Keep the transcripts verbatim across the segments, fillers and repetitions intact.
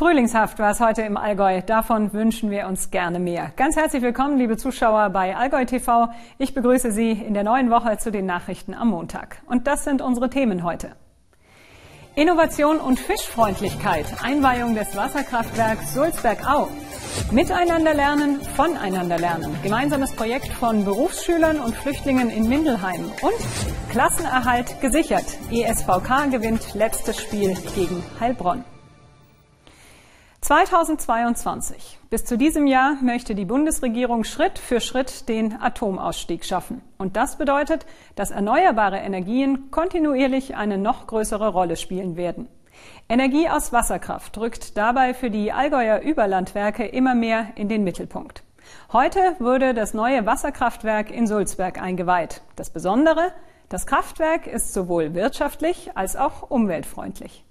Frühlingshaft war es heute im Allgäu. Davon wünschen wir uns gerne mehr. Ganz herzlich willkommen, liebe Zuschauer bei Allgäu T V. Ich begrüße Sie in der neuen Woche zu den Nachrichten am Montag. Und das sind unsere Themen heute. Innovation und Fischfreundlichkeit. Einweihung des Wasserkraftwerks Sulzberg-Au. Miteinander lernen, voneinander lernen. Gemeinsames Projekt von Berufsschülern und Flüchtlingen in Mindelheim. Und Klassenerhalt gesichert. E S V K gewinnt letztes Spiel gegen Heilbronn. zweitausendzweiundzwanzig. Bis zu diesem Jahr möchte die Bundesregierung Schritt für Schritt den Atomausstieg schaffen. Und das bedeutet, dass erneuerbare Energien kontinuierlich eine noch größere Rolle spielen werden. Energie aus Wasserkraft rückt dabei für die Allgäuer Überlandwerke immer mehr in den Mittelpunkt. Heute wurde das neue Wasserkraftwerk in Sulzberg eingeweiht. Das Besondere: Das Kraftwerk ist sowohl wirtschaftlich als auch umweltfreundlich.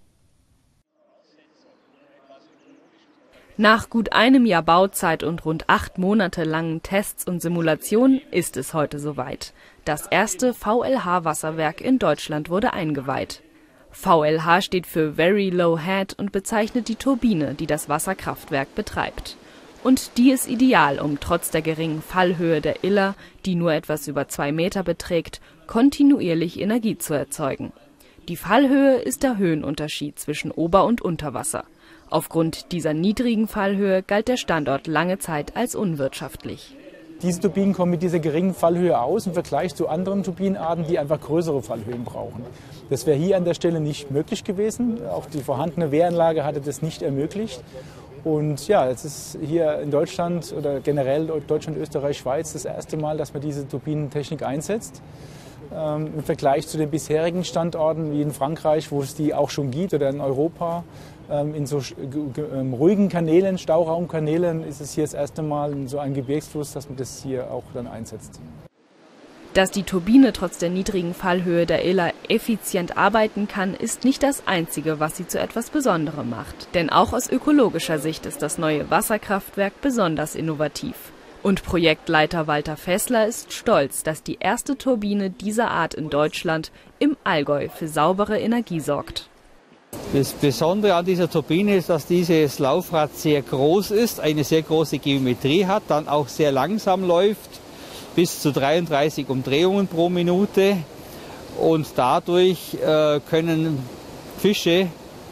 Nach gut einem Jahr Bauzeit und rund acht Monate langen Tests und Simulationen ist es heute soweit. Das erste V L H-Wasserwerk in Deutschland wurde eingeweiht. V L H steht für Very Low Head und bezeichnet die Turbine, die das Wasserkraftwerk betreibt. Und die ist ideal, um trotz der geringen Fallhöhe der Iller, die nur etwas über zwei Meter beträgt, kontinuierlich Energie zu erzeugen. Die Fallhöhe ist der Höhenunterschied zwischen Ober- und Unterwasser. Aufgrund dieser niedrigen Fallhöhe galt der Standort lange Zeit als unwirtschaftlich. Diese Turbinen kommen mit dieser geringen Fallhöhe aus im Vergleich zu anderen Turbinenarten, die einfach größere Fallhöhen brauchen. Das wäre hier an der Stelle nicht möglich gewesen. Auch die vorhandene Wehranlage hatte das nicht ermöglicht. Und ja, es ist hier in Deutschland oder generell Deutschland, Österreich, Schweiz das erste Mal, dass man diese Turbinentechnik einsetzt. Ähm, im Vergleich zu den bisherigen Standorten wie in Frankreich, wo es die auch schon gibt, oder in Europa, ähm, in so ähm, ruhigen Kanälen, Stauraumkanälen, ist es hier das erste Mal in so einem Gebirgsfluss, dass man das hier auch dann einsetzt. Dass die Turbine trotz der niedrigen Fallhöhe der Iller effizient arbeiten kann, ist nicht das Einzige, was sie zu etwas Besonderem macht. Denn auch aus ökologischer Sicht ist das neue Wasserkraftwerk besonders innovativ. Und Projektleiter Walter Fessler ist stolz, dass die erste Turbine dieser Art in Deutschland im Allgäu für saubere Energie sorgt. Das Besondere an dieser Turbine ist, dass dieses Laufrad sehr groß ist, eine sehr große Geometrie hat, dann auch sehr langsam läuft, bis zu dreiunddreißig Umdrehungen pro Minute. Und dadurch äh, können Fische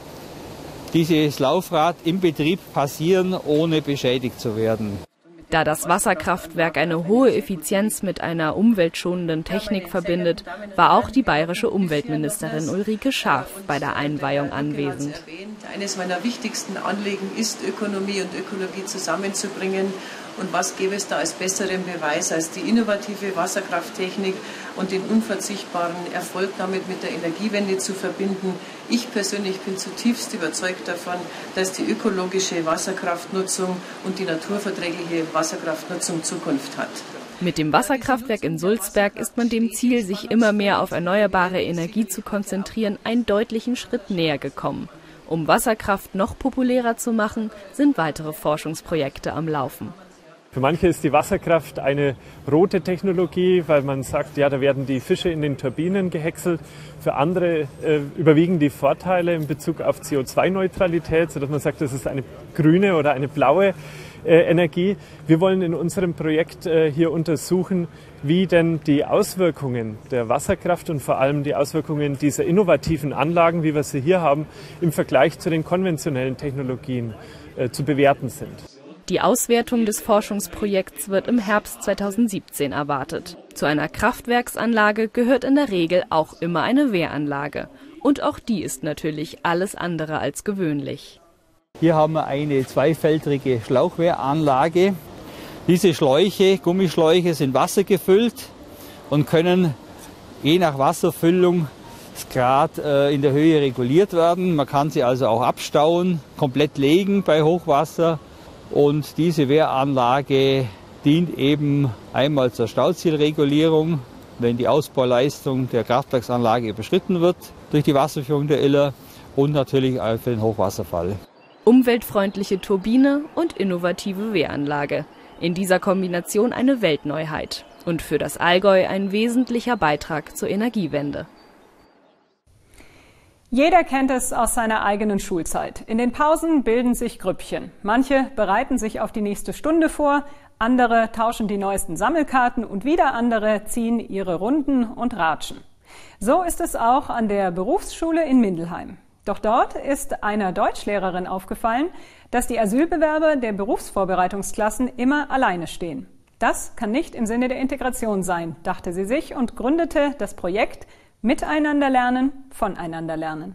dieses Laufrad im Betrieb passieren, ohne beschädigt zu werden. Da das Wasserkraftwerk eine hohe Effizienz mit einer umweltschonenden Technik verbindet, war auch die bayerische Umweltministerin Ulrike Schaaf bei der Einweihung anwesend. Eines meiner wichtigsten Anliegen ist, Ökonomie und Ökologie zusammenzubringen. Und was gäbe es da als besseren Beweis als die innovative Wasserkrafttechnik und den unverzichtbaren Erfolg damit mit der Energiewende zu verbinden? Ich persönlich bin zutiefst überzeugt davon, dass die ökologische Wasserkraftnutzung und die naturverträgliche Wasserkraftnutzung Zukunft hat. Mit dem Wasserkraftwerk in Sulzberg ist man dem Ziel, sich immer mehr auf erneuerbare Energie zu konzentrieren, einen deutlichen Schritt näher gekommen. Um Wasserkraft noch populärer zu machen, sind weitere Forschungsprojekte am Laufen. Für manche ist die Wasserkraft eine rote Technologie, weil man sagt, ja, da werden die Fische in den Turbinen gehäckselt. Für andere äh, überwiegen die Vorteile in Bezug auf C O zwei Neutralität, sodass man sagt, das ist eine grüne oder eine blaue äh, Energie. Wir wollen in unserem Projekt äh, hier untersuchen, wie denn die Auswirkungen der Wasserkraft und vor allem die Auswirkungen dieser innovativen Anlagen, wie wir sie hier haben, im Vergleich zu den konventionellen Technologien äh, zu bewerten sind. Die Auswertung des Forschungsprojekts wird im Herbst zweitausendsiebzehn erwartet. Zu einer Kraftwerksanlage gehört in der Regel auch immer eine Wehranlage. Und auch die ist natürlich alles andere als gewöhnlich. Hier haben wir eine zweifeldrige Schlauchwehranlage. Diese Schläuche, Gummischläuche, sind wassergefüllt und können je nach Wasserfüllung das Grad äh, in der Höhe reguliert werden. Man kann sie also auch abstauen, komplett legen bei Hochwasser. Und diese Wehranlage dient eben einmal zur Stauzielregulierung, wenn die Ausbauleistung der Kraftwerksanlage überschritten wird durch die Wasserführung der Iller, und natürlich auch für den Hochwasserfall. Umweltfreundliche Turbine und innovative Wehranlage. In dieser Kombination eine Weltneuheit und für das Allgäu ein wesentlicher Beitrag zur Energiewende. Jeder kennt es aus seiner eigenen Schulzeit. In den Pausen bilden sich Grüppchen. Manche bereiten sich auf die nächste Stunde vor, andere tauschen die neuesten Sammelkarten und wieder andere ziehen ihre Runden und ratschen. So ist es auch an der Berufsschule in Mindelheim. Doch dort ist einer Deutschlehrerin aufgefallen, dass die Asylbewerber der Berufsvorbereitungsklassen immer alleine stehen. Das kann nicht im Sinne der Integration sein, dachte sie sich und gründete das Projekt Miteinander lernen, voneinander lernen.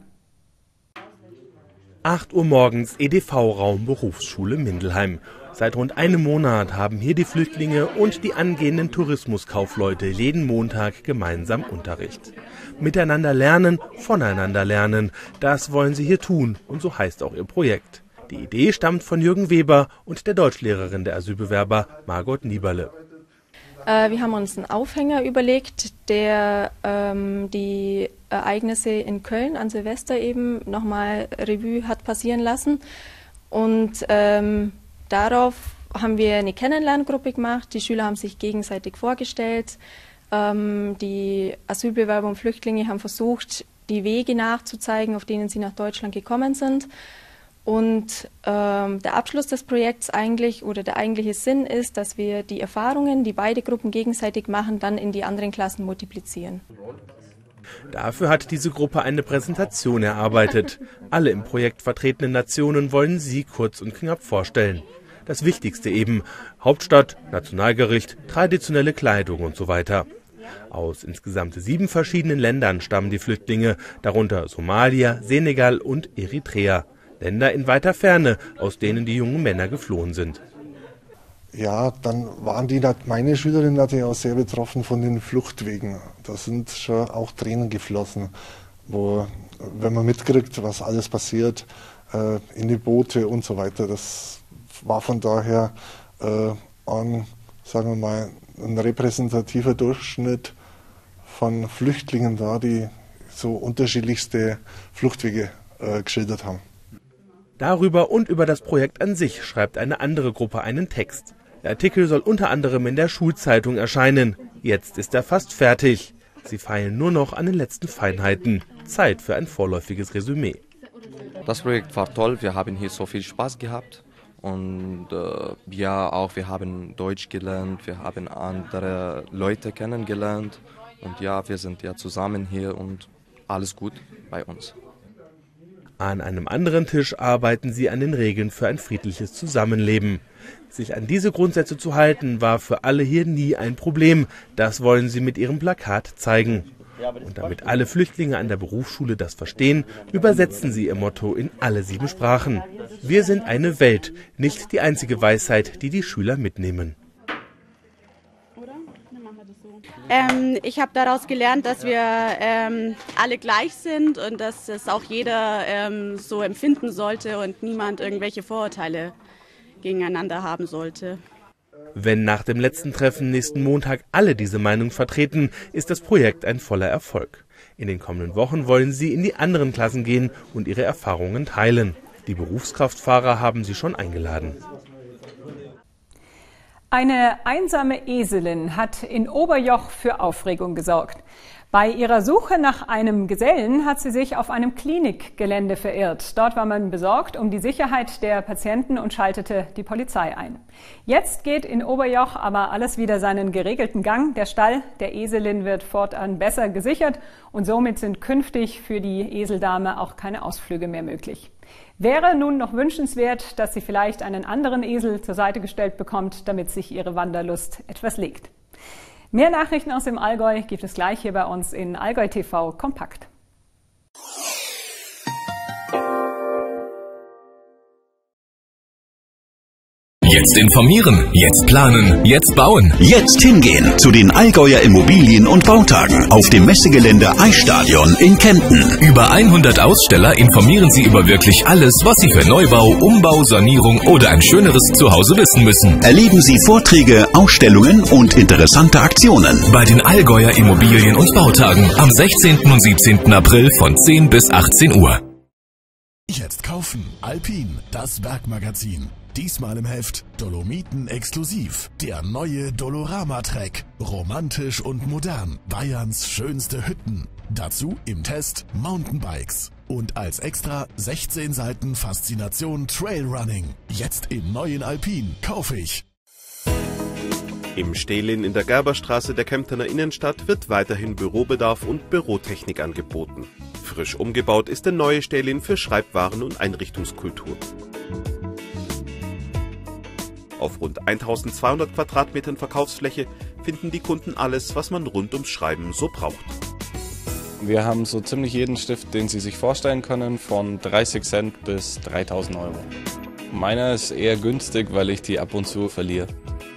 acht Uhr morgens E D V-Raum Berufsschule Mindelheim. Seit rund einem Monat haben hier die Flüchtlinge und die angehenden Tourismuskaufleute jeden Montag gemeinsam Unterricht. Miteinander lernen, voneinander lernen, das wollen sie hier tun und so heißt auch ihr Projekt. Die Idee stammt von Jürgen Weber und der Deutschlehrerin der Asylbewerber Margot Nieberle. Äh, wir haben uns einen Aufhänger überlegt, der ähm, die Ereignisse in Köln an Silvester eben nochmal Revue hat passieren lassen und ähm, darauf haben wir eine Kennenlerngruppe gemacht. Die Schüler haben sich gegenseitig vorgestellt. Ähm, die Asylbewerber und Flüchtlinge haben versucht, die Wege nachzuzeigen, auf denen sie nach Deutschland gekommen sind. Und ähm, der Abschluss des Projekts eigentlich oder der eigentliche Sinn ist, dass wir die Erfahrungen, die beide Gruppen gegenseitig machen, dann in die anderen Klassen multiplizieren. Dafür hat diese Gruppe eine Präsentation erarbeitet. Alle im Projekt vertretenen Nationen wollen sie kurz und knapp vorstellen. Das Wichtigste eben: Hauptstadt, Nationalgericht, traditionelle Kleidung und so weiter. Aus insgesamt sieben verschiedenen Ländern stammen die Flüchtlinge, darunter Somalia, Senegal und Eritrea. Länder in weiter Ferne, aus denen die jungen Männer geflohen sind. Ja, dann waren die, meine Schülerinnen natürlich auch sehr betroffen von den Fluchtwegen. Da sind schon auch Tränen geflossen, wo, wenn man mitkriegt, was alles passiert, äh, in die Boote und so weiter. Das war von daher äh, ein, sagen wir mal, ein repräsentativer Durchschnitt von Flüchtlingen da, die so unterschiedlichste Fluchtwege äh, geschildert haben. Darüber und über das Projekt an sich schreibt eine andere Gruppe einen Text. Der Artikel soll unter anderem in der Schulzeitung erscheinen. Jetzt ist er fast fertig. Sie feilen nur noch an den letzten Feinheiten. Zeit für ein vorläufiges Resümee. Das Projekt war toll, wir haben hier so viel Spaß gehabt. Und äh, ja, auch wir haben Deutsch gelernt, wir haben andere Leute kennengelernt. Und ja, wir sind ja zusammen hier und alles gut bei uns. An einem anderen Tisch arbeiten sie an den Regeln für ein friedliches Zusammenleben. Sich an diese Grundsätze zu halten, war für alle hier nie ein Problem. Das wollen sie mit ihrem Plakat zeigen. Und damit alle Flüchtlinge an der Berufsschule das verstehen, übersetzen sie ihr Motto in alle sieben Sprachen. Wir sind eine Welt, nicht die einzige Weisheit, die die Schüler mitnehmen. Ähm, ich habe daraus gelernt, dass wir ähm, alle gleich sind und dass es auch jeder ähm, so empfinden sollte und niemand irgendwelche Vorurteile gegeneinander haben sollte. Wenn nach dem letzten Treffen nächsten Montag alle diese Meinung vertreten, ist das Projekt ein voller Erfolg. In den kommenden Wochen wollen sie in die anderen Klassen gehen und ihre Erfahrungen teilen. Die Berufskraftfahrer haben sie schon eingeladen. Eine einsame Eselin hat in Oberjoch für Aufregung gesorgt. Bei ihrer Suche nach einem Gesellen hat sie sich auf einem Klinikgelände verirrt. Dort war man besorgt um die Sicherheit der Patienten und schaltete die Polizei ein. Jetzt geht in Oberjoch aber alles wieder seinen geregelten Gang. Der Stall der Eselin wird fortan besser gesichert und somit sind künftig für die Eseldame auch keine Ausflüge mehr möglich. Wäre nun noch wünschenswert, dass sie vielleicht einen anderen Esel zur Seite gestellt bekommt, damit sich ihre Wanderlust etwas legt. Mehr Nachrichten aus dem Allgäu gibt es gleich hier bei uns in Allgäu T V Kompakt. Jetzt informieren, jetzt planen, jetzt bauen. Jetzt hingehen zu den Allgäuer Immobilien- und Bautagen auf dem Messegelände Eisstadion in Kempten. Über hundert Aussteller informieren Sie über wirklich alles, was Sie für Neubau, Umbau, Sanierung oder ein schöneres Zuhause wissen müssen. Erleben Sie Vorträge, Ausstellungen und interessante Aktionen. Bei den Allgäuer Immobilien- und Bautagen am sechzehnten und siebzehnten April von zehn bis achtzehn Uhr. Jetzt kaufen. Alpin, das Bergmagazin. Diesmal im Heft Dolomiten exklusiv. Der neue Dolorama-Track. Romantisch und modern. Bayerns schönste Hütten. Dazu im Test Mountainbikes. Und als Extra sechzehn Seiten Faszination Trailrunning. Jetzt im neuen Alpin. Kaufe ich. Im Stehlin in der Gerberstraße der Kemptener Innenstadt wird weiterhin Bürobedarf und Bürotechnik angeboten. Frisch umgebaut ist der neue Stehlin für Schreibwaren und Einrichtungskultur. Auf rund eintausendzweihundert Quadratmetern Verkaufsfläche finden die Kunden alles, was man rund ums Schreiben so braucht. Wir haben so ziemlich jeden Stift, den Sie sich vorstellen können, von dreißig Cent bis dreitausend Euro. Meiner ist eher günstig, weil ich die ab und zu verliere.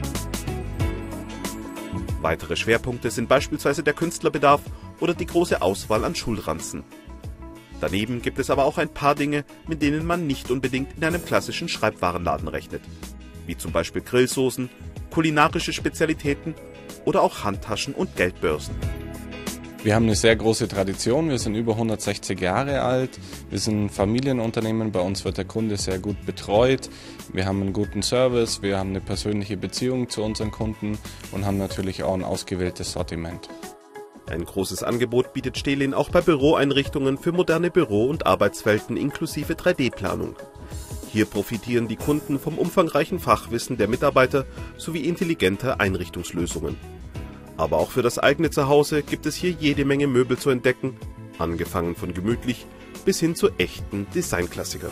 Weitere Schwerpunkte sind beispielsweise der Künstlerbedarf oder die große Auswahl an Schulranzen. Daneben gibt es aber auch ein paar Dinge, mit denen man nicht unbedingt in einem klassischen Schreibwarenladen rechnet. Wie zum Beispiel Grillsoßen, kulinarische Spezialitäten oder auch Handtaschen und Geldbörsen. Wir haben eine sehr große Tradition, wir sind über hundertsechzig Jahre alt, wir sind ein Familienunternehmen, bei uns wird der Kunde sehr gut betreut, wir haben einen guten Service, wir haben eine persönliche Beziehung zu unseren Kunden und haben natürlich auch ein ausgewähltes Sortiment. Ein großes Angebot bietet Stehlin auch bei Büroeinrichtungen für moderne Büro- und Arbeitswelten inklusive drei D Planung. Hier profitieren die Kunden vom umfangreichen Fachwissen der Mitarbeiter sowie intelligenter Einrichtungslösungen. Aber auch für das eigene Zuhause gibt es hier jede Menge Möbel zu entdecken, angefangen von gemütlich bis hin zu echten Designklassikern.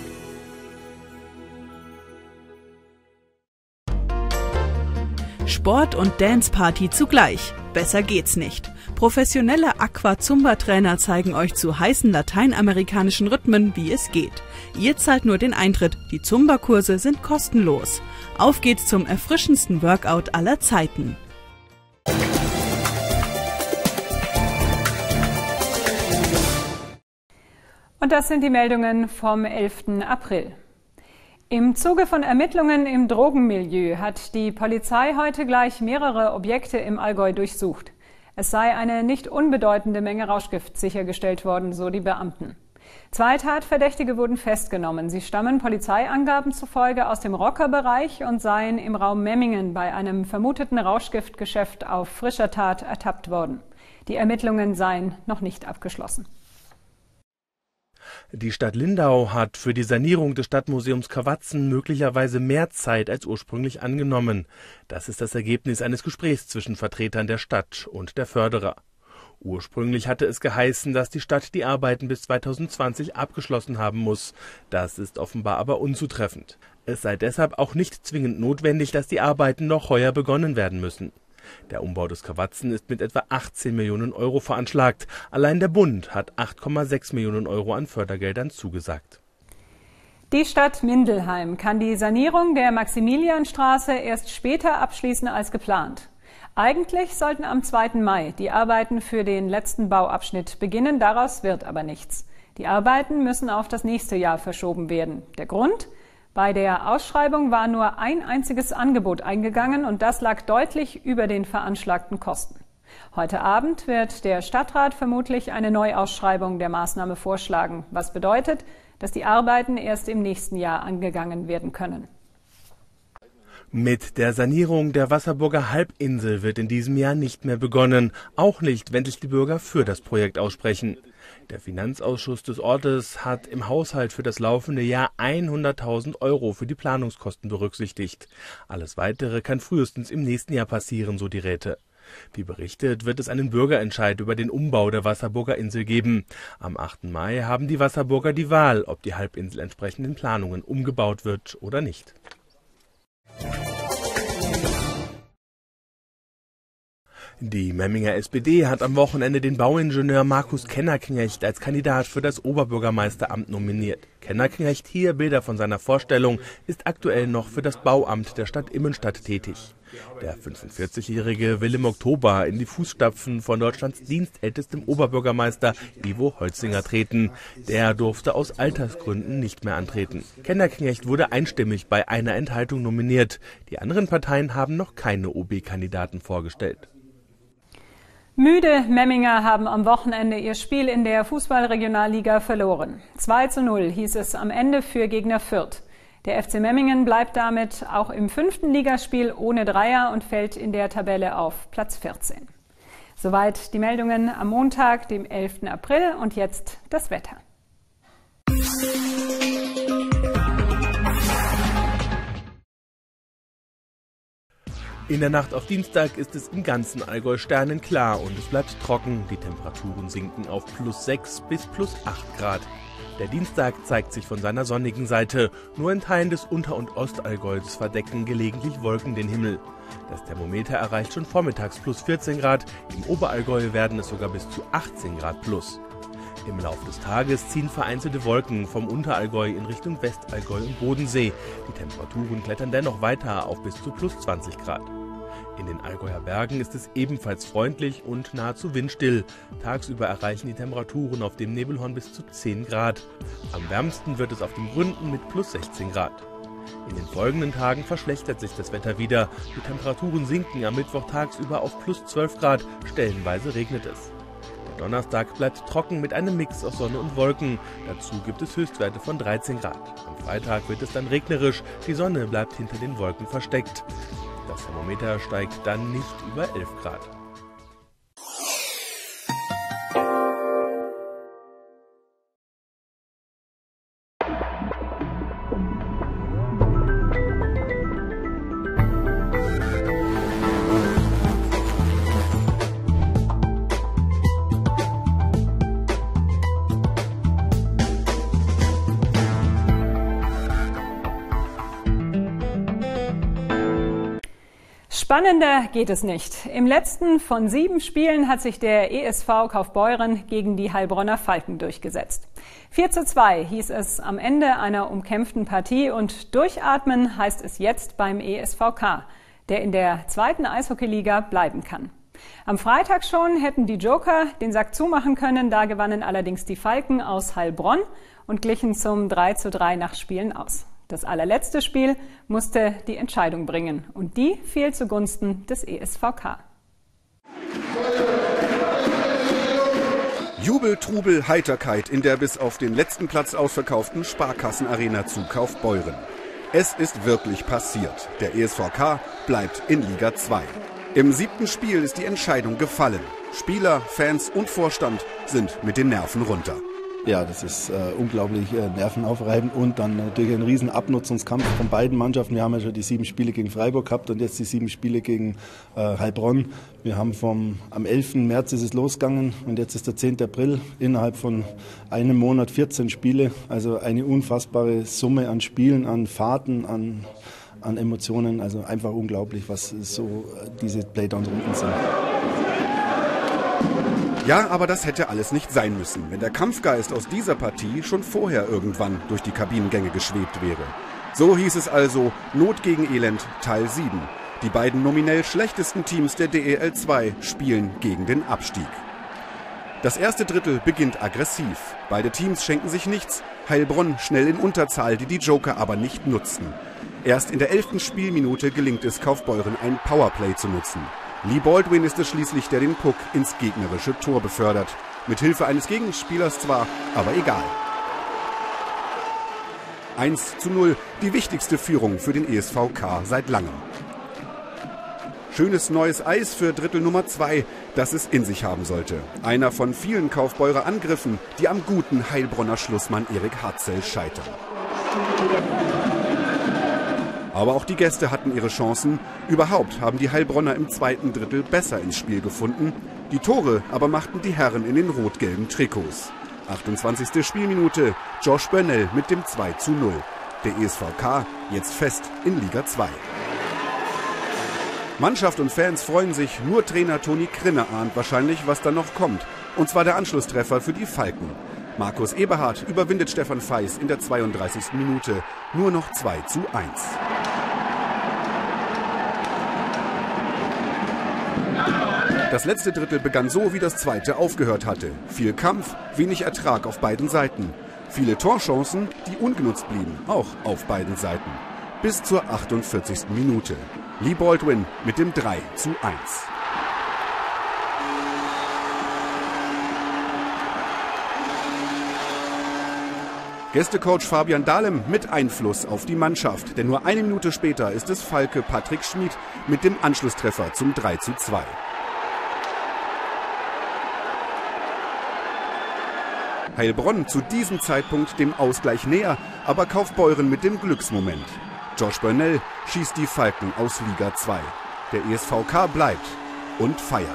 Sport und Danceparty zugleich. Besser geht's nicht. Professionelle Aqua-Zumba-Trainer zeigen euch zu heißen lateinamerikanischen Rhythmen, wie es geht. Ihr zahlt nur den Eintritt, die Zumba-Kurse sind kostenlos. Auf geht's zum erfrischendsten Workout aller Zeiten. Und das sind die Meldungen vom elften April. Im Zuge von Ermittlungen im Drogenmilieu hat die Polizei heute gleich mehrere Objekte im Allgäu durchsucht. Es sei eine nicht unbedeutende Menge Rauschgift sichergestellt worden, so die Beamten. Zwei Tatverdächtige wurden festgenommen. Sie stammen Polizeiangaben zufolge aus dem Rockerbereich und seien im Raum Memmingen bei einem vermuteten Rauschgiftgeschäft auf frischer Tat ertappt worden. Die Ermittlungen seien noch nicht abgeschlossen. Die Stadt Lindau hat für die Sanierung des Stadtmuseums Krawatzen möglicherweise mehr Zeit als ursprünglich angenommen. Das ist das Ergebnis eines Gesprächs zwischen Vertretern der Stadt und der Förderer. Ursprünglich hatte es geheißen, dass die Stadt die Arbeiten bis zweitausendzwanzig abgeschlossen haben muss. Das ist offenbar aber unzutreffend. Es sei deshalb auch nicht zwingend notwendig, dass die Arbeiten noch heuer begonnen werden müssen. Der Umbau des Krawatzen ist mit etwa achtzehn Millionen Euro veranschlagt. Allein der Bund hat acht Komma sechs Millionen Euro an Fördergeldern zugesagt. Die Stadt Mindelheim kann die Sanierung der Maximilianstraße erst später abschließen als geplant. Eigentlich sollten am zweiten Mai die Arbeiten für den letzten Bauabschnitt beginnen, daraus wird aber nichts. Die Arbeiten müssen auf das nächste Jahr verschoben werden. Der Grund? Bei der Ausschreibung war nur ein einziges Angebot eingegangen und das lag deutlich über den veranschlagten Kosten. Heute Abend wird der Stadtrat vermutlich eine Neuausschreibung der Maßnahme vorschlagen, was bedeutet, dass die Arbeiten erst im nächsten Jahr angegangen werden können. Mit der Sanierung der Wasserburger Halbinsel wird in diesem Jahr nicht mehr begonnen, auch nicht, wenn sich die Bürger für das Projekt aussprechen. Der Finanzausschuss des Ortes hat im Haushalt für das laufende Jahr hunderttausend Euro für die Planungskosten berücksichtigt. Alles Weitere kann frühestens im nächsten Jahr passieren, so die Räte. Wie berichtet, wird es einen Bürgerentscheid über den Umbau der Wasserburger Insel geben. Am achten Mai haben die Wasserburger die Wahl, ob die Halbinsel entsprechend den Planungen umgebaut wird oder nicht. Die Memminger S P D hat am Wochenende den Bauingenieur Markus Kennerknecht als Kandidat für das Oberbürgermeisteramt nominiert. Kennerknecht, hier Bilder von seiner Vorstellung, ist aktuell noch für das Bauamt der Stadt Immenstadt tätig. Der fünfundvierzigjährige will im Oktober in die Fußstapfen von Deutschlands dienstältestem Oberbürgermeister Ivo Holzinger treten. Der durfte aus Altersgründen nicht mehr antreten. Kennerknecht wurde einstimmig bei einer Enthaltung nominiert. Die anderen Parteien haben noch keine O B-Kandidaten vorgestellt. Müde Memminger haben am Wochenende ihr Spiel in der Fußball-Regionalliga verloren. zwei zu null hieß es am Ende für Gegner Fürth. Der F C Memmingen bleibt damit auch im fünften Ligaspiel ohne Dreier und fällt in der Tabelle auf Platz vierzehn. Soweit die Meldungen am Montag, dem elften April, und jetzt das Wetter. In der Nacht auf Dienstag ist es im ganzen Allgäu sternenklar und es bleibt trocken. Die Temperaturen sinken auf plus sechs bis plus acht Grad. Der Dienstag zeigt sich von seiner sonnigen Seite. Nur in Teilen des Unter- und Ostallgäus verdecken gelegentlich Wolken den Himmel. Das Thermometer erreicht schon vormittags plus vierzehn Grad. Im Oberallgäu werden es sogar bis zu achtzehn Grad plus. Im Laufe des Tages ziehen vereinzelte Wolken vom Unterallgäu in Richtung Westallgäu und Bodensee. Die Temperaturen klettern dennoch weiter auf bis zu plus zwanzig Grad. In den Allgäuer Bergen ist es ebenfalls freundlich und nahezu windstill. Tagsüber erreichen die Temperaturen auf dem Nebelhorn bis zu zehn Grad. Am wärmsten wird es auf den Gründen mit plus sechzehn Grad. In den folgenden Tagen verschlechtert sich das Wetter wieder. Die Temperaturen sinken am Mittwoch tagsüber auf plus zwölf Grad. Stellenweise regnet es. Der Donnerstag bleibt trocken mit einem Mix aus Sonne und Wolken. Dazu gibt es Höchstwerte von dreizehn Grad. Am Freitag wird es dann regnerisch. Die Sonne bleibt hinter den Wolken versteckt. Das Thermometer steigt dann nicht über elf Grad. Spannender geht es nicht. Im letzten von sieben Spielen hat sich der E S V Kaufbeuren gegen die Heilbronner Falken durchgesetzt. vier zu zwei hieß es am Ende einer umkämpften Partie und durchatmen heißt es jetzt beim E S V K, der in der zweiten Eishockeyliga bleiben kann. Am Freitag schon hätten die Joker den Sack zumachen können, da gewannen allerdings die Falken aus Heilbronn und glichen zum drei zu drei nach Spielen aus. Das allerletzte Spiel musste die Entscheidung bringen und die fiel zugunsten des E S V K. Jubel, Trubel, Heiterkeit in der bis auf den letzten Platz ausverkauften Sparkassenarena zu Kaufbeuren. Es ist wirklich passiert. Der E S V K bleibt in Liga zwei. Im siebten Spiel ist die Entscheidung gefallen. Spieler, Fans und Vorstand sind mit den Nerven runter. Ja, das ist äh, unglaublich äh, nervenaufreibend und dann natürlich ein riesen Abnutzungskampf von beiden Mannschaften. Wir haben ja schon die sieben Spiele gegen Freiburg gehabt und jetzt die sieben Spiele gegen äh, Heilbronn. Wir haben vom, am elften März ist es losgegangen und jetzt ist der zehnte April. Innerhalb von einem Monat vierzehn Spiele, also eine unfassbare Summe an Spielen, an Fahrten, an, an Emotionen. Also einfach unglaublich, was so äh, diese Playdowns-Runden sind. Ja, aber das hätte alles nicht sein müssen, wenn der Kampfgeist aus dieser Partie schon vorher irgendwann durch die Kabinengänge geschwebt wäre. So hieß es also Not gegen Elend Teil sieben. Die beiden nominell schlechtesten Teams der D E L zwei spielen gegen den Abstieg. Das erste Drittel beginnt aggressiv. Beide Teams schenken sich nichts. Heilbronn schnell in Unterzahl, die die Joker aber nicht nutzten. Erst in der elften Spielminute gelingt es Kaufbeuren, ein Powerplay zu nutzen. Lee Baldwin ist es schließlich, der den Puck ins gegnerische Tor befördert. Mit Hilfe eines Gegenspielers zwar, aber egal. eins zu null, die wichtigste Führung für den E S V K seit langem. Schönes neues Eis für Drittel Nummer zwei, das es in sich haben sollte. Einer von vielen Kaufbeurer Angriffen, die am guten Heilbronner Schlussmann Erik Hartzell scheitern. Aber auch die Gäste hatten ihre Chancen. Überhaupt haben die Heilbronner im zweiten Drittel besser ins Spiel gefunden. Die Tore aber machten die Herren in den rot-gelben Trikots. achtundzwanzigste Spielminute, Josh Burnell mit dem zwei zu null. Der E S V K jetzt fest in Liga zwei. Mannschaft und Fans freuen sich, nur Trainer Toni Krinne ahnt wahrscheinlich, was da noch kommt. Und zwar der Anschlusstreffer für die Falken. Markus Eberhardt überwindet Stefan Feis in der zweiunddreißigsten Minute. Nur noch zwei zu eins. Das letzte Drittel begann so, wie das zweite aufgehört hatte. Viel Kampf, wenig Ertrag auf beiden Seiten. Viele Torchancen, die ungenutzt blieben, auch auf beiden Seiten. Bis zur achtundvierzigsten Minute. Lee Baldwin mit dem drei zu eins. Gästecoach Fabian Dahlem mit Einfluss auf die Mannschaft. Denn nur eine Minute später ist es Falke Patrick Schmid mit dem Anschlusstreffer zum drei zu zwei. Heilbronn zu diesem Zeitpunkt dem Ausgleich näher, aber Kaufbeuren mit dem Glücksmoment. Josh Burnell schießt die Falken aus Liga zwei. Der E S V K bleibt und feiert.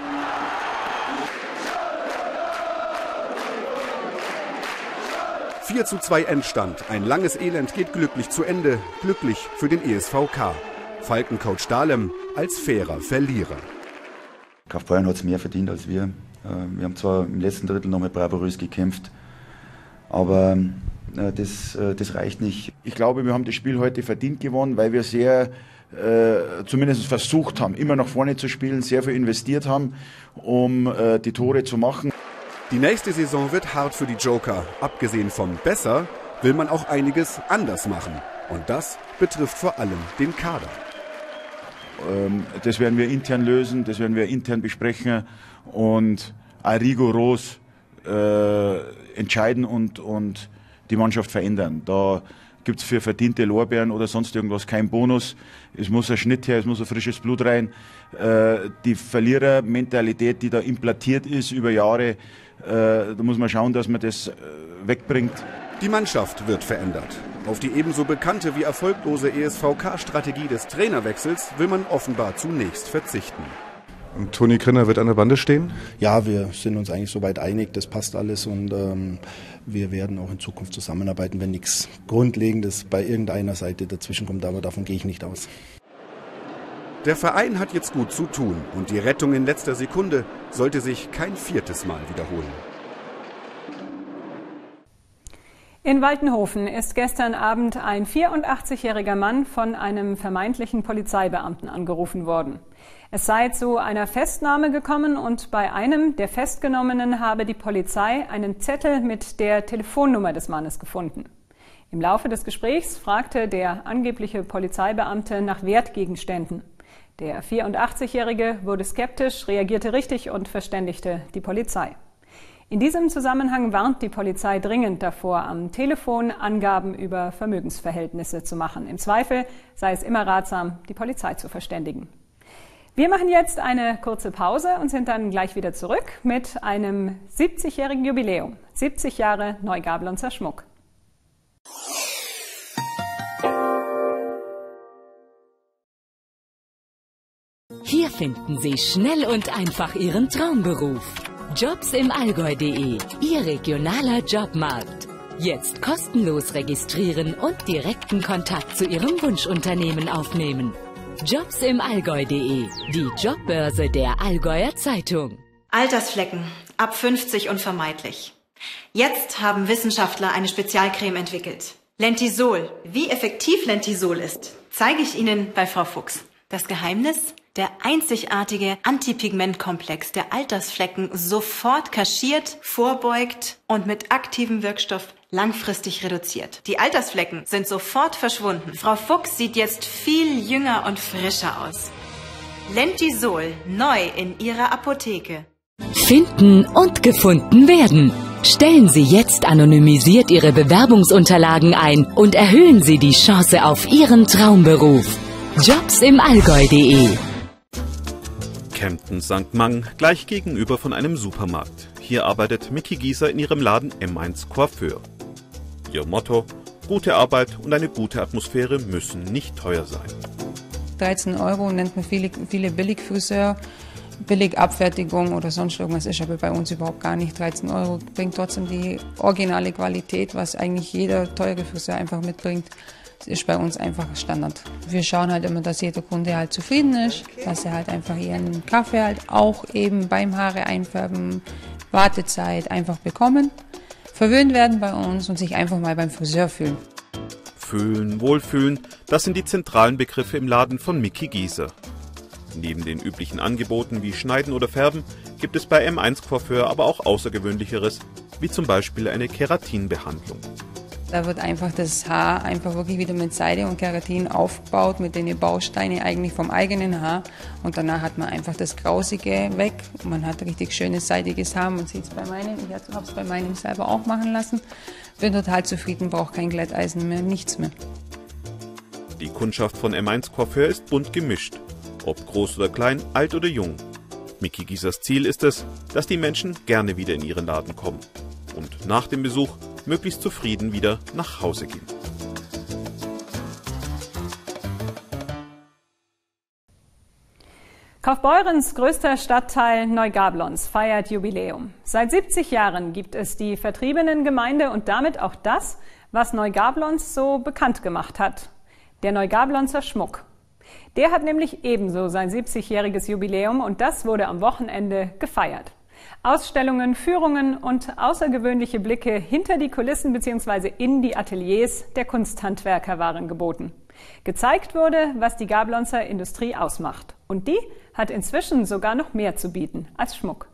vier zu zwei Endstand. Ein langes Elend geht glücklich zu Ende. Glücklich für den E S V K. Falkencoach Dahlem als fairer Verlierer. Kaufbeuren hat es mehr verdient als wir. Wir haben zwar im letzten Drittel noch mal bravourös gekämpft, aber das, das reicht nicht. Ich glaube, wir haben das Spiel heute verdient gewonnen, weil wir sehr, äh, zumindest versucht haben, immer nach vorne zu spielen, sehr viel investiert haben, um äh, die Tore zu machen. Die nächste Saison wird hart für die Joker. Abgesehen vom Besser will man auch einiges anders machen. Und das betrifft vor allem den Kader. Ähm, das werden wir intern lösen, das werden wir intern besprechen und auch rigoros äh, entscheiden und, und die Mannschaft verändern. Da gibt es für verdiente Lorbeeren oder sonst irgendwas keinen Bonus. Es muss ein Schnitt her, es muss ein frisches Blut rein. Äh, die Verlierermentalität, die da implantiert ist über Jahre, äh, da muss man schauen, dass man das äh, wegbringt. Die Mannschaft wird verändert. Auf die ebenso bekannte wie erfolglose E S V K-Strategie des Trainerwechsels will man offenbar zunächst verzichten. Und Toni Krinner wird an der Bande stehen? Ja, wir sind uns eigentlich soweit einig, das passt alles und ähm, wir werden auch in Zukunft zusammenarbeiten, wenn nichts Grundlegendes bei irgendeiner Seite dazwischen kommt, aber davon gehe ich nicht aus. Der Verein hat jetzt gut zu tun und die Rettung in letzter Sekunde sollte sich kein viertes Mal wiederholen. In Waltenhofen ist gestern Abend ein vierundachtzigjähriger Mann von einem vermeintlichen Polizeibeamten angerufen worden. Es sei zu einer Festnahme gekommen und bei einem der Festgenommenen habe die Polizei einen Zettel mit der Telefonnummer des Mannes gefunden. Im Laufe des Gesprächs fragte der angebliche Polizeibeamte nach Wertgegenständen. Der vierundachtzigjährige wurde skeptisch, reagierte richtig und verständigte die Polizei. In diesem Zusammenhang warnt die Polizei dringend davor, am Telefon Angaben über Vermögensverhältnisse zu machen. Im Zweifel sei es immer ratsam, die Polizei zu verständigen. Wir machen jetzt eine kurze Pause und sind dann gleich wieder zurück mit einem siebzigjährigen Jubiläum. siebzig Jahre Neugablonzer Schmuck. Hier finden Sie schnell und einfach Ihren Traumberuf. Jobs im Allgäu punkt de, Ihr regionaler Jobmarkt. Jetzt kostenlos registrieren und direkten Kontakt zu Ihrem Wunschunternehmen aufnehmen. Jobs im Allgäu punkt de, die Jobbörse der Allgäuer Zeitung. Altersflecken, ab fünfzig unvermeidlich. Jetzt haben Wissenschaftler eine Spezialcreme entwickelt. Lentisol. Wie effektiv Lentisol ist, zeige ich Ihnen bei Frau Fuchs. Das Geheimnis? Der einzigartige Antipigmentkomplex, der Altersflecken sofort kaschiert, vorbeugt und mit aktivem Wirkstoff langfristig reduziert. Die Altersflecken sind sofort verschwunden. Frau Fuchs sieht jetzt viel jünger und frischer aus. Lentisol, neu in Ihrer Apotheke. Finden und gefunden werden. Stellen Sie jetzt anonymisiert Ihre Bewerbungsunterlagen ein und erhöhen Sie die Chance auf Ihren Traumberuf. Jobs im Allgäu punkt de. Kempten Sankt Mang, gleich gegenüber von einem Supermarkt. Hier arbeitet Micky Gieser in ihrem Laden M eins Coiffeur. Ihr Motto: gute Arbeit und eine gute Atmosphäre müssen nicht teuer sein. dreizehn Euro nennt man viele, viele Billigfriseur. Billigabfertigung oder sonst irgendwas ist aber bei uns überhaupt gar nicht. dreizehn Euro bringt trotzdem die originale Qualität, was eigentlich jeder teure Friseur einfach mitbringt. Das ist bei uns einfach Standard. Wir schauen halt immer, dass jeder Kunde halt zufrieden ist, dass er halt einfach ihren Kaffee halt auch eben beim Haare einfärben, Wartezeit einfach bekommen, verwöhnt werden bei uns und sich einfach mal beim Friseur fühlen. Fühlen, Wohlfühlen, das sind die zentralen Begriffe im Laden von Micky Gieser. Neben den üblichen Angeboten wie Schneiden oder Färben gibt es bei M eins Coiffeur aber auch Außergewöhnlicheres, wie zum Beispiel eine Keratinbehandlung. Da wird einfach das Haar einfach wirklich wieder mit Seide und Keratin aufgebaut, mit den Bausteinen eigentlich vom eigenen Haar. Und danach hat man einfach das Grausige weg. Man hat richtig schönes, seidiges Haar. Man sieht es bei meinem, ich habe es bei meinem selber auch machen lassen. Bin total zufrieden, brauche kein Glätteisen mehr, nichts mehr. Die Kundschaft von M eins Coiffeur ist bunt gemischt. Ob groß oder klein, alt oder jung. Micky Giesers Ziel ist es, dass die Menschen gerne wieder in ihren Laden kommen und nach dem Besuch möglichst zufrieden wieder nach Hause gehen. Kaufbeurens größter Stadtteil Neugablonz feiert Jubiläum. Seit siebzig Jahren gibt es die Vertriebenengemeinde und damit auch das, was Neugablonz so bekannt gemacht hat. Der Neugablonzer Schmuck. Der hat nämlich ebenso sein siebzigjähriges Jubiläum und das wurde am Wochenende gefeiert. Ausstellungen, Führungen und außergewöhnliche Blicke hinter die Kulissen bzw. in die Ateliers der Kunsthandwerker waren geboten. Gezeigt wurde, was die Gablonzer Industrie ausmacht. Und die hat inzwischen sogar noch mehr zu bieten als Schmuck.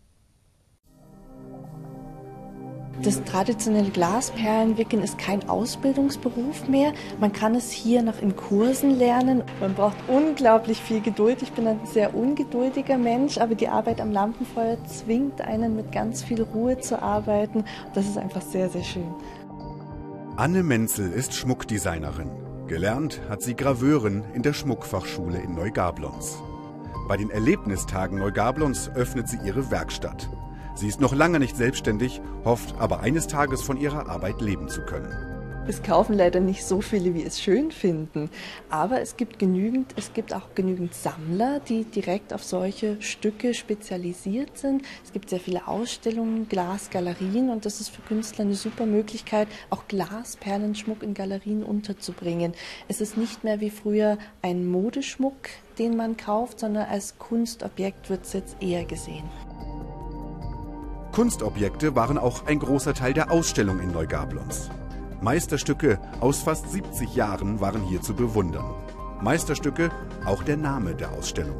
Das traditionelle Glasperlenwickeln ist kein Ausbildungsberuf mehr. Man kann es hier noch in Kursen lernen. Man braucht unglaublich viel Geduld. Ich bin ein sehr ungeduldiger Mensch, aber die Arbeit am Lampenfeuer zwingt einen, mit ganz viel Ruhe zu arbeiten. Das ist einfach sehr, sehr schön. Anne Menzel ist Schmuckdesignerin. Gelernt hat sie Graveurin in der Schmuckfachschule in Neugablonz. Bei den Erlebnistagen Neugablonz öffnet sie ihre Werkstatt. Sie ist noch lange nicht selbstständig, hofft aber eines Tages von ihrer Arbeit leben zu können. Es kaufen leider nicht so viele, wie es schön finden. Aber es gibt genügend, es gibt auch genügend Sammler, die direkt auf solche Stücke spezialisiert sind. Es gibt sehr viele Ausstellungen, Glasgalerien und das ist für Künstler eine super Möglichkeit, auch Glasperlenschmuck in Galerien unterzubringen. Es ist nicht mehr wie früher ein Modeschmuck, den man kauft, sondern als Kunstobjekt wird es jetzt eher gesehen. Kunstobjekte waren auch ein großer Teil der Ausstellung in Neugablonz. Meisterstücke aus fast siebzig Jahren waren hier zu bewundern. Meisterstücke, auch der Name der Ausstellung.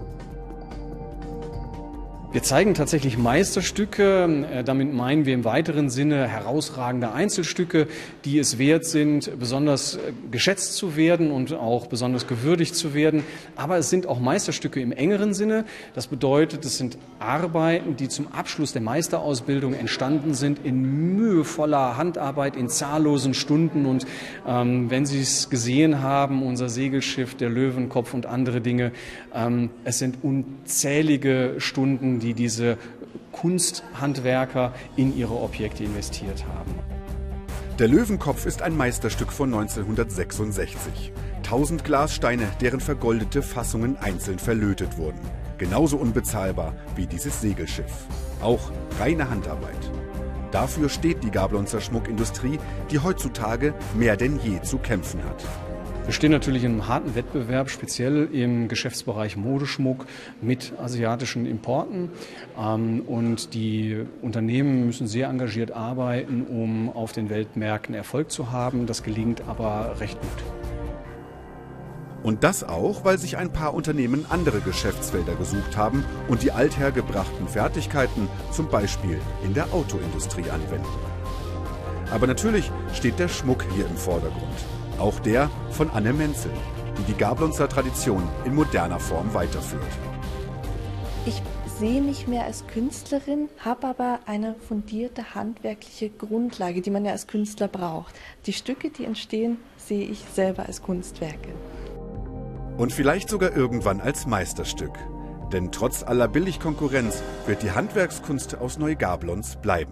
Wir zeigen tatsächlich Meisterstücke, damit meinen wir im weiteren Sinne herausragende Einzelstücke, die es wert sind, besonders geschätzt zu werden und auch besonders gewürdigt zu werden. Aber es sind auch Meisterstücke im engeren Sinne. Das bedeutet, es sind Arbeiten, die zum Abschluss der Meisterausbildung entstanden sind in mühevoller Handarbeit, in zahllosen Stunden. Und ähm, wenn Sie es gesehen haben, unser Segelschiff, der Löwenkopf und andere Dinge, ähm, es sind unzählige Stunden, die die diese Kunsthandwerker in ihre Objekte investiert haben. Der Löwenkopf ist ein Meisterstück von neunzehnhundertsechsundsechzig. Tausend Glassteine, deren vergoldete Fassungen einzeln verlötet wurden. Genauso unbezahlbar wie dieses Segelschiff. Auch reine Handarbeit. Dafür steht die Gablonzer Schmuckindustrie, die heutzutage mehr denn je zu kämpfen hat. Wir stehen natürlich in einem harten Wettbewerb, speziell im Geschäftsbereich Modeschmuck mit asiatischen Importen. Und die Unternehmen müssen sehr engagiert arbeiten, um auf den Weltmärkten Erfolg zu haben. Das gelingt aber recht gut. Und das auch, weil sich ein paar Unternehmen andere Geschäftsfelder gesucht haben und die althergebrachten Fertigkeiten zum Beispiel in der Autoindustrie anwenden. Aber natürlich steht der Schmuck hier im Vordergrund. Auch der von Anne Menzel, die die Gablonzer Tradition in moderner Form weiterführt. Ich sehe mich mehr als Künstlerin, habe aber eine fundierte handwerkliche Grundlage, die man ja als Künstler braucht. Die Stücke, die entstehen, sehe ich selber als Kunstwerke. Und vielleicht sogar irgendwann als Meisterstück. Denn trotz aller Billigkonkurrenz wird die Handwerkskunst aus Neugablonz bleiben.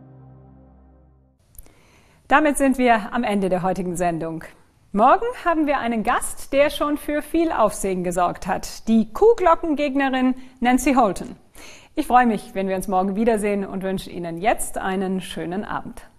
Damit sind wir am Ende der heutigen Sendung. Morgen haben wir einen Gast, der schon für viel Aufsehen gesorgt hat. Die Kuhglockengegnerin Nancy Holton. Ich freue mich, wenn wir uns morgen wiedersehen und wünsche Ihnen jetzt einen schönen Abend.